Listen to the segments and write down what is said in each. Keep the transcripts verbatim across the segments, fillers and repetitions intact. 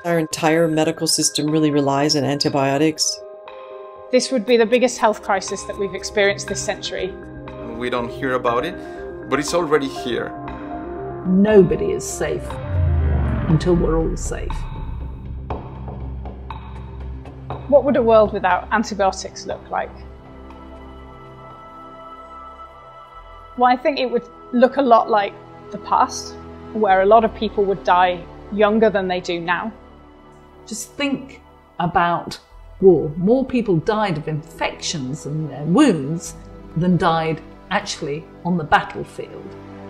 Our entire medical system really relies on antibiotics. This would be the biggest health crisis that we've experienced this century. We don't hear about it, but it's already here. Nobody is safe until we're all safe. What would a world without antibiotics look like? Well, I think it would look a lot like the past, where a lot of people would die younger than they do now. Just think about war. More people died of infections and their wounds than died actually on the battlefield.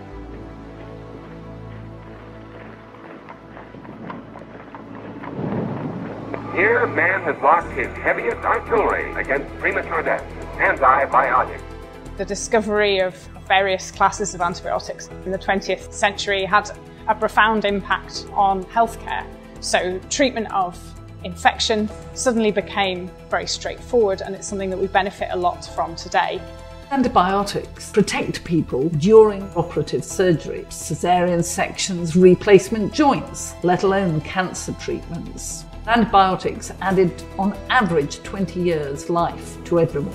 Here, man has locked his heaviest artillery against premature death, antibiotics. The discovery of various classes of antibiotics in the twentieth century had a profound impact on healthcare. So treatment of infection suddenly became very straightforward, and it's something that we benefit a lot from today. Antibiotics protect people during operative surgery, caesarean sections, replacement joints, let alone cancer treatments. Antibiotics added on average twenty years life to everyone.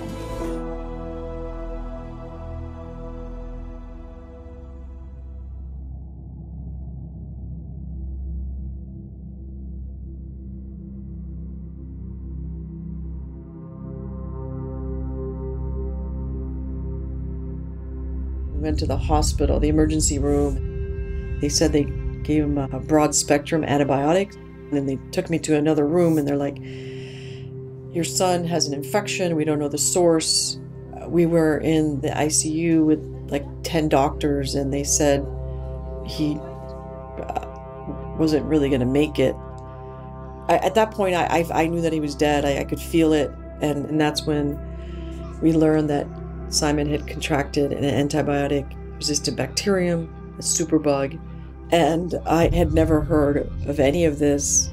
We went to the hospital, the emergency room. They said they gave him a broad spectrum antibiotic. And then they took me to another room and they're like, your son has an infection. We don't know the source. We were in the I C U with like ten doctors and they said he uh, wasn't really going to make it. I, at that point, I, I, I knew that he was dead. I, I could feel it. And, and that's when we learned that Simon had contracted an antibiotic-resistant bacterium, a superbug. And I had never heard of any of this.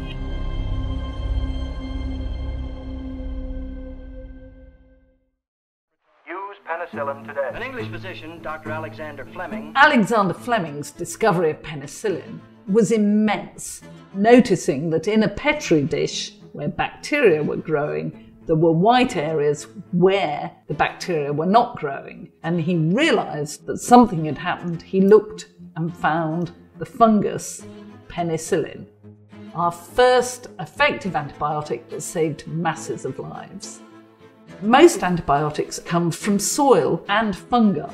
Use penicillin today. An English physician, Doctor Alexander Fleming. Alexander Fleming's discovery of penicillin was immense, noticing that in a petri dish where bacteria were growing, there were white areas where the bacteria were not growing. And he realized that something had happened. He looked and found the fungus penicillin, our first effective antibiotic that saved masses of lives. Most antibiotics come from soil and fungi.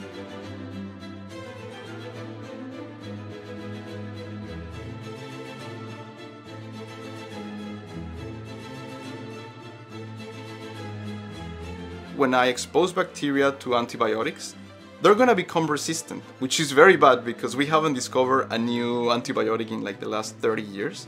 When I expose bacteria to antibiotics, they're gonna become resistant, which is very bad because we haven't discovered a new antibiotic in like the last thirty years.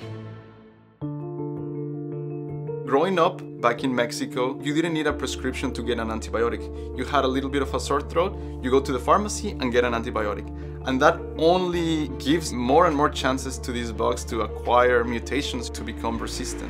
Growing up back in Mexico, you didn't need a prescription to get an antibiotic. You had a little bit of a sore throat, you go to the pharmacy and get an antibiotic. And that only gives more and more chances to these bugs to acquire mutations to become resistant.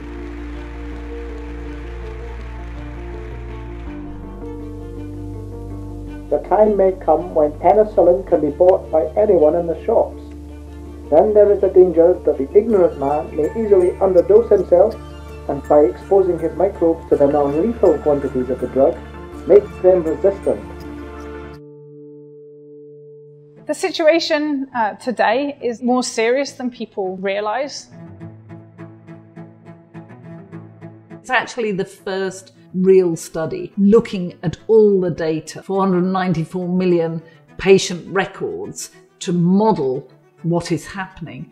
The time may come when penicillin can be bought by anyone in the shops. Then there is a danger that the ignorant man may easily underdose himself and by exposing his microbes to the non-lethal quantities of the drug, make them resistant. The situation uh, today is more serious than people realise. It's actually the first real study looking at all the data, four hundred ninety-four million patient records, to model what is happening.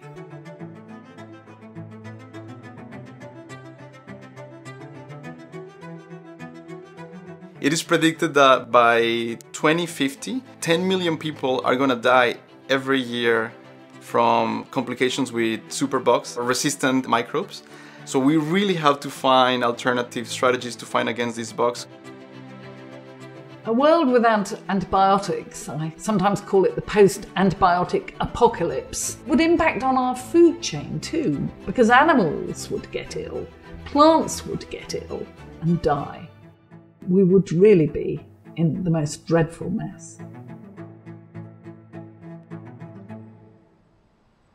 It is predicted that by twenty fifty, ten million people are gonna die every year from complications with superbugs or resistant microbes. So we really have to find alternative strategies to fight against these bugs. A world without antibiotics, I sometimes call it the post-antibiotic apocalypse, would impact on our food chain too, because animals would get ill, plants would get ill and die. We would really be in the most dreadful mess.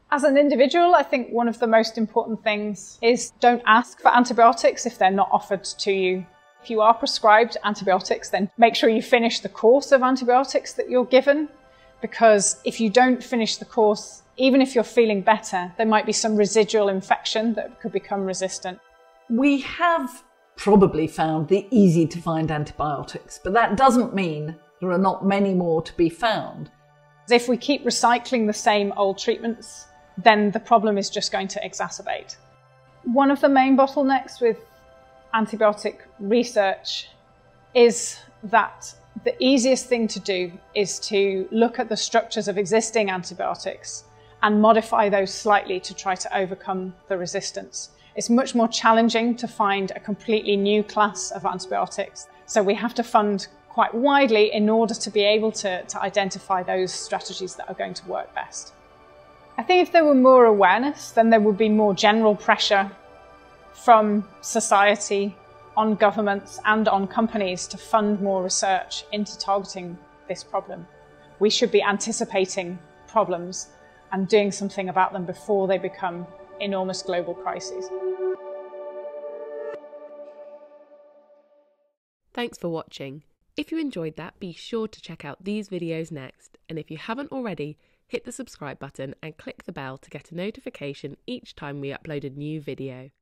As an individual, I think one of the most important things is don't ask for antibiotics if they're not offered to you. If you are prescribed antibiotics, then make sure you finish the course of antibiotics that you're given, because if you don't finish the course, even if you're feeling better, there might be some residual infection that could become resistant. We have probably found the easy to find antibiotics, but that doesn't mean there are not many more to be found. If we keep recycling the same old treatments, then the problem is just going to exacerbate. One of the main bottlenecks with antibiotic research is that the easiest thing to do is to look at the structures of existing antibiotics and modify those slightly to try to overcome the resistance. It's much more challenging to find a completely new class of antibiotics, so we have to fund quite widely in order to be able to, to identify those strategies that are going to work best. I think if there were more awareness, then there would be more general pressure from society on governments and on companies to fund more research into targeting this problem. We should be anticipating problems and doing something about them before they become enormous global crises. Thanks for watching. If you enjoyed that, be sure to check out these videos next, and if you haven't already, hit the subscribe button and click the bell to get a notification each time we upload a new video.